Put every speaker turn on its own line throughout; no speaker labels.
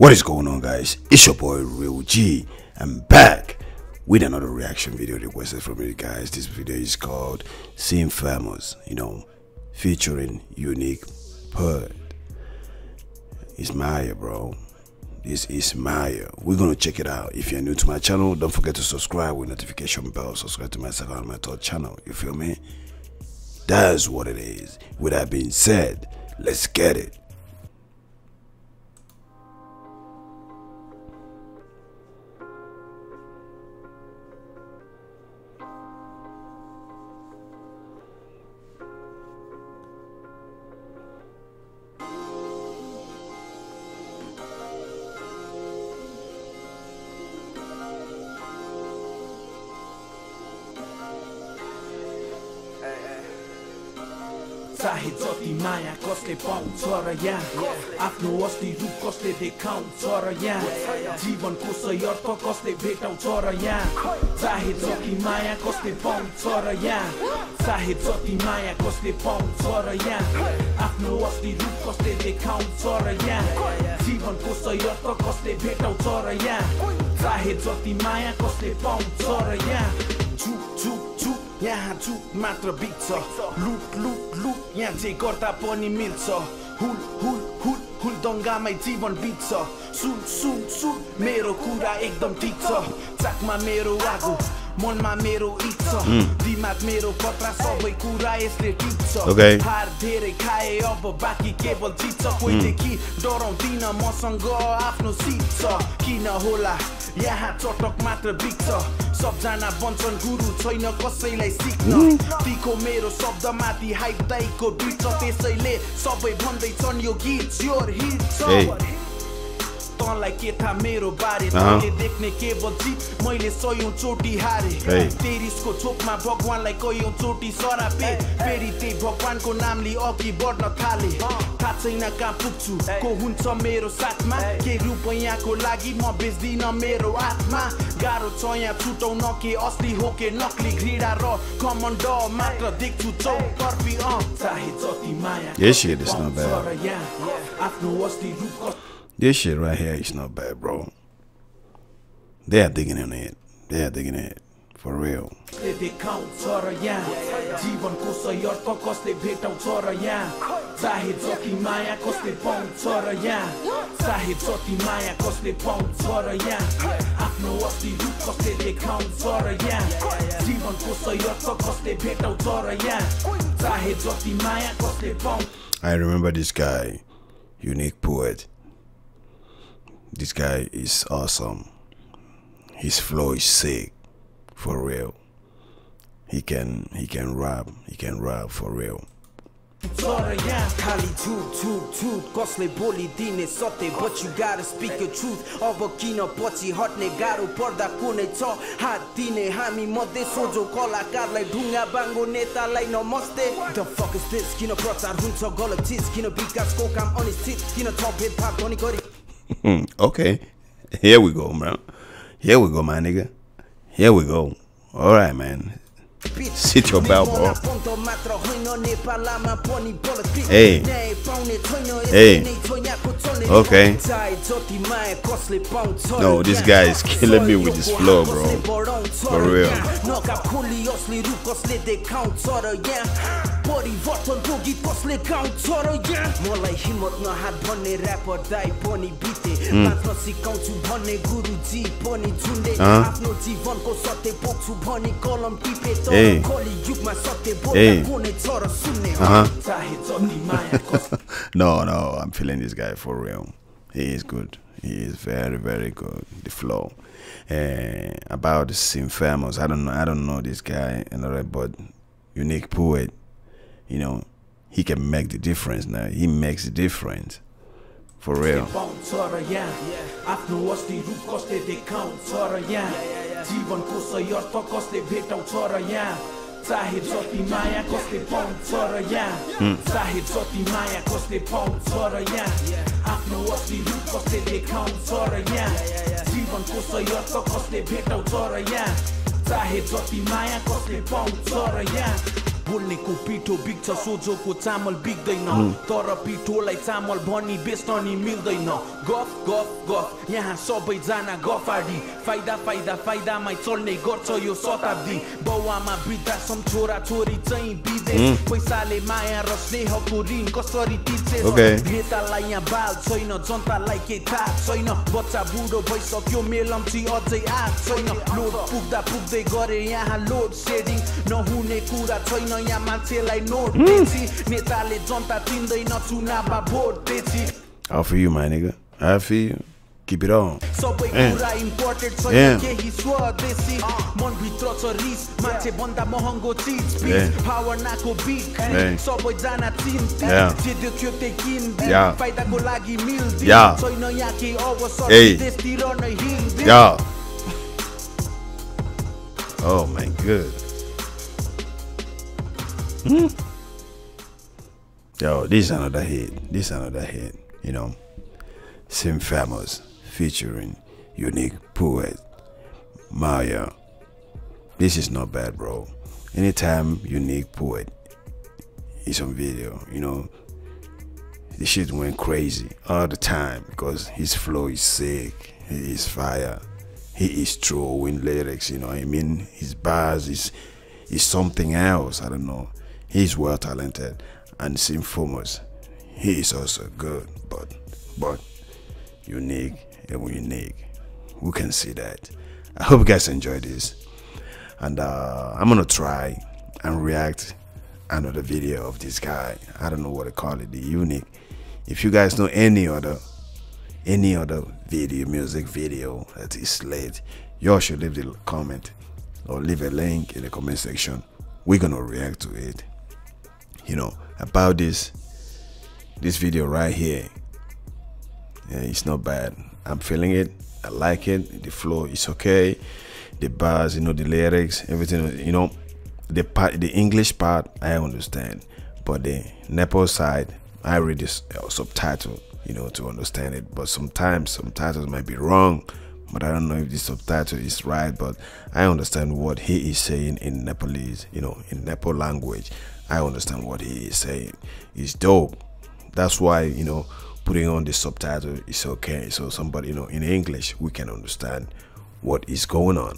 What is going on, guys? It's your boy Real G. I'm back with another reaction video requested from you guys. This video is called Sing Famous, featuring Unique Poet. It's Maya, bro. This is Maya. We're gonna check it out. If you're new to my channel, don't forget to subscribe with notification bell. Subscribe to my second and my third channel. You feel me? That's what it is. With that being said, let's get it.
चाहे जति माया कसले पाउँछ र यहाँ आफ्नो अस्ति रूप कसले देखाउँछ र यहाँ जीवनको सही अर्थ कसले भेटाउँछ र यहाँ चाहे जति माया कसले पाउँछ र यहाँ चाहे जति माया कसले पाउँछ र यहाँ आफ्नो अस्ति रूप कसले देखाउँछ र यहाँ जीवनको सही अर्थ कसले भेटाउँछ र यहाँ चाहे जति माया कसले पाउँछ र यहाँ यहाँ झुक मात्र बिग्छ लुट लुट लुट यहाँ जे गर्दा पनि मिल्छ हुल हुल हुल हुल दङ्गामै जीवन बित्छ सुन सुन सुन मेरो कुरा एकदम ठिक छ चाकमा मेरो आगो मनमा मेरो इच्छा दिमाग मेरो पत्रा सबै कुरा यसले टिप्छ हार धेरै खाए अब बाँकी केवल जित्छ कोहीदेखि डराउँदिन मसँग आफ्नो सिट छ किन होला यहाँ चटक मात्र बिग्छ सबजना बन्छन् गुरु छैन कसैलाई सिक्न तिखो मेरो शब्दमाथि हाइप दाइको बिट छ त्यसैले सबै भन्दैछन् यो गीत योर हिट छ तँलाई के थाहा मेरो बारे तँले देख्ने केवल जित मैले सयौं चोटी हारे तेरिसको छोपमा भगवानलाई कयौं चोटी सरापे फेरि त्यही भगवानको नामले अघि बढ्न थाले थाहा छैन कहाँ पुग्छु को हुन्छ मेरो साथमा के रुपैयाँको लागि म बेच्दिन मेरो आत्मा गाह्रो छ यहाँ छुटाउन के असली हो के नक्ली घृणा र घमण्ड मात्र देख्छु चौतर्फी चाहे जति माया आफ्नो असली रूप.
This shit right here is not bad, bro. They are digging in it. They are digging it. For real. I remember this guy, Unique Poet. This guy is awesome. His flow is sick, for real. He can rap. He can rap for real.
But you gotta speak your truth. The fuck is this? Kino pratar huncha galatis. Kino bikas ko kam on his teeth. Kino top head pack on gori.
Okay, here we go, man. Here we go, my nigga. Here we go. All right, man. Sit your belt, bro. Hey. Hey. Okay. No, this guy is killing me with this flow, bro. For real. Hey. Hey. No, I'm feeling this guy for real. He is good. He is very, very good. The flow. About the Sing Famous, I don't know this guy, but Unique Poet, he can make the difference now. He makes the difference. For real.
चाहे जति माया कसले पाउँछ र यहाँ चाहे जति माया कसले पाउँछ र यहाँ आफ्नो असली रूप कसले देखाउँछ र यहाँ जीवनको सही अर्थ कसले भेटाउँछ र यहाँ चाहे जति माया कसले पाउँछ र यहाँ बोल्नेको पिठो बिग्छ सोझोको चामल बिग्दैन तर पिठोलाई चामल भनी बेच्न नि मिल्दैन गफ गफ गफ यहाँ सबैजना गफाडी फाइदा फाइदा फाइदामै चल्ने गर्छ यो शताब्दी बाउआमा वृद्धाश्रम छोरा छोरी चाहिँ विदेश पैसाले माया र स्नेहको ऋण कसरी तिर्छे नेतालाई यहाँ बाल छैन जनतालाई के थाहा छैन बच्चा बुढो भइसक्यो मेलम्ची अझै आग छैन लोड पुग्दा पुग्दै गरे यहाँ लोड सेडिङ नहुने कुरा छैन यहाँ मान्छेलाई नोट बेची नेताले जनता चिन्दैन चुनावमा भोट बेची
I feel you, my nigga. I feel you. Keep it on.
सबै कुरा इम्पोर्टेड छैन केही स्वदेशी मन भित्र छ रिस मान्छे भन्दा महँगो चीज पिस भावनाको बिग सबैजना चिन्तित जे देख्यो त्यही किन्दिन फाइदाको लागि मिल्दिन छैन यहाँ केही अवसर देशतिर नै हिँड्दिन
Oh my god. Yo, this is another hit. You know, Sim Famous featuring Unique Poet Maya. This is not bad, bro. Anytime Unique Poet is on video, you know, the shit went crazy all the time because his flow is sick, he is fire, he is throwing lyrics, you know what I mean? His bars is something else, I don't know. He's well talented, and Sim Famous, he is also good, but unique. We can see that. I hope you guys enjoy this, and I'm gonna try and react another video of this guy. I don't know what to call it, the Unique. If you guys know any other music video that is late, y'all should leave the comment or leave a link in the comment section. We're gonna react to it. You know, about this video right here. Yeah, it's not bad. I'm feeling it. I like it. The flow is okay. The bars, you know, the lyrics, everything, you know, the English part I understand, but the Nepal side I read this subtitle, you know, to understand it. But sometimes subtitles might be wrong, but I don't know if the subtitle is right. But I understand what he is saying in Nepalese, you know, in Nepal language. I understand what he is saying. It's dope. That's why, you know, putting on the subtitle is okay, so somebody, you know, in English we can understand what is going on,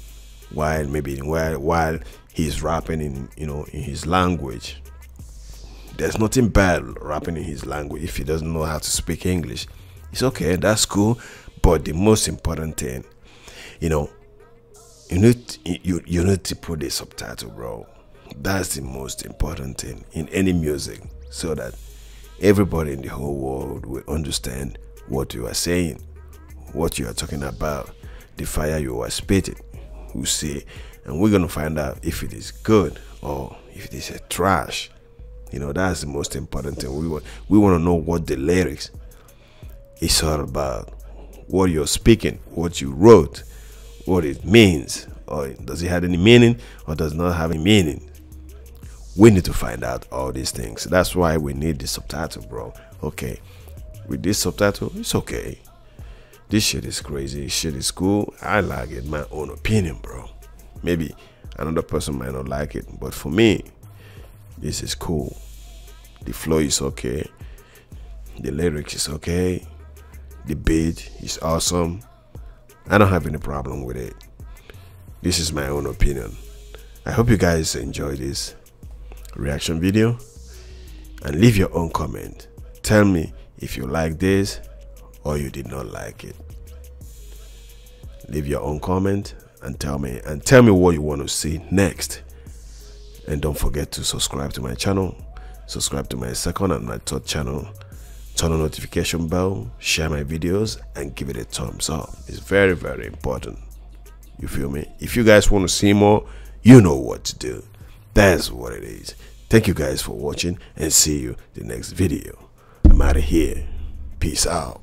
while he's rapping in, you know, in his language. There's nothing bad rapping in his language if he doesn't know how to speak English. It's okay, that's cool, but the most important thing, you know, you need to put the subtitle, bro. That's the most important thing in any music, so that everybody in the whole world will understand what you are saying, what you are talking about, the fire you are spitting. We'll see, and we're gonna find out if it is good or if it is a trash. You know, that's the most important thing. We want to know what the lyrics is all about, what you're speaking, what you wrote, what it means, or does it have any meaning or does not have any meaning. We need to find out all these things. That's why we need the subtitle, bro. Okay, with this subtitle, it's okay. This shit is crazy. This shit is cool. I like it. My own opinion, bro. Maybe another person might not like it, but for me, this is cool. The flow is okay. The lyrics is okay. The beat is awesome. I don't have any problem with it. This is my own opinion. I hope you guys enjoy this reaction video and leave your own comment. Tell me if you like this or you did not like it. Leave your own comment and tell me what you want to see next. And don't forget to subscribe to my channel, subscribe to my second and my third channel, turn on notification bell, share my videos, and give it a thumbs up. It's very, very important. You feel me? If you guys want to see more, you know what to do. That's what it is. Thank you guys for watching, and see you the next video. I'm out of here. Peace out.